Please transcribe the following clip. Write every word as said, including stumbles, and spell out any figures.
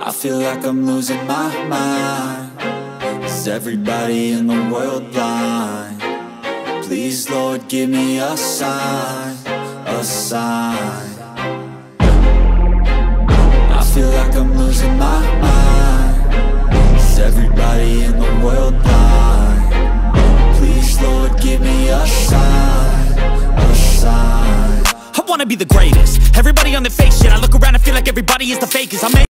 I feel like I'm losing my mind. Is everybody in the world blind? Please, Lord, give me a sign, a sign. I feel like I'm losing my mind. Is everybody in the world blind? Please, Lord, give me a sign, a sign. I wanna be the greatest. Everybody on the fake shit. I look around and feel like everybody is the fakest. I made